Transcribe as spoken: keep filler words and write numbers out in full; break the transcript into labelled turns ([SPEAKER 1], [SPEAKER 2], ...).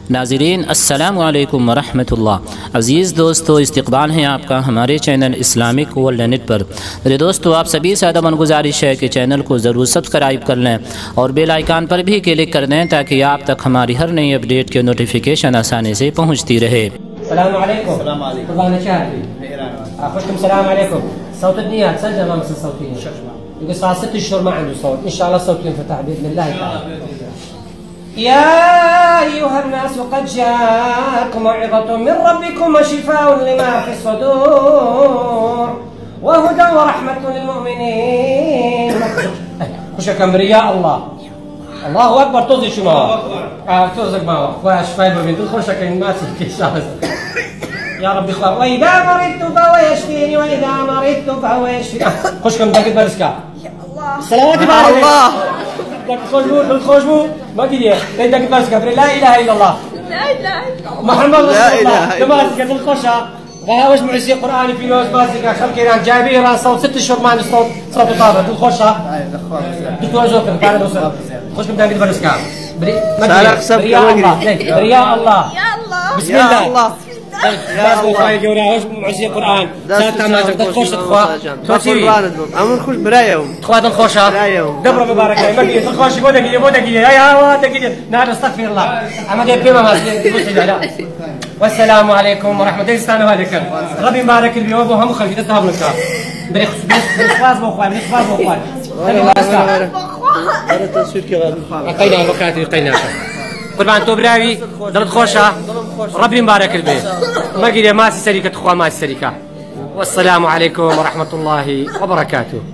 [SPEAKER 1] नाज़रीन अस्सलामु अलैकुम वरहमतुल्लाह। अज़ीज़ दोस्तों, इस्तक़बाल है आपका हमारे चैनल इस्लामिक वर्ल्ड नेट पर। मेरे दोस्तों, आप सभी से अदबन गुजारिश है कि चैनल को ज़रूर सब्सक्राइब कर लें और बेल आइकान पर भी क्लिक कर दें ताकि आप तक हमारी हर नई अपडेट के नोटिफिकेशन आसानी से पहुँचती रहे।
[SPEAKER 2] السلام عليكم. السلام عليكم. طبعا شاهدي. اخوكم السلام عليكم. صوت الدنيا تسجل امس الصوتيه. يقول صار ست اشهر ما عنده صوت، ان شاء الله الصوت ينفتح باذن الله تعالى. يا ايها الناس قد جاءكم موعظة من ربكم وشفاء لما في الصدور وهدى ورحمة للمؤمنين. خش كمبرياء الله. الله اكبر. توزي شو ما اه توزك ما هو واش فايبر بنت خش كلماتي ان شاء الله. يا رب اخوان. واذا مرضت فهو يشفيني واذا مرضت فهو يشفيني. خش كم دقيقة برسكا. يا الله. صلوات على الله. بدك تخرج بو بدك تخرج بو ما كده بدك برسكا لا اله الا الله. لا اله الا الله. محمد رسول الله. تماسك تخشها وهاوش معسي قرآني في لوز باسكا خلك ايران جايبين ران صوت ست اشهر ما عندي صوت صوت طابع تخشها. دكتور زوكر تعال بوصل. خش بدنا نقدر نسكع. برياء الله. برياء الله. يا الله. بسم الله. يا الله. يا الله. يا الله. معزي القرآن. ساتر ما تخش تخوا. تخشي. أمر خش برايهم. تخوا تخشها. برايهم. دبر مبارك يا مجيء تخش بودك يا بودك يا يا بودك يا نار استغفر الله. أما ده بيما ما والسلام عليكم ورحمة الله استانوا عليكم. ربي يبارك اليوم وهم خلي تذهب لك. بريخ بريخ خلاص بوخوان بريخ خلاص بوخوان. هذا التصوير كذا. قينا بكاتي قينا. قربان توبراوي درد خوشة. ربي مبارك البيت. ما قيل ما سريكة أخوة ما سريكة. والسلام عليكم ورحمة الله وبركاته.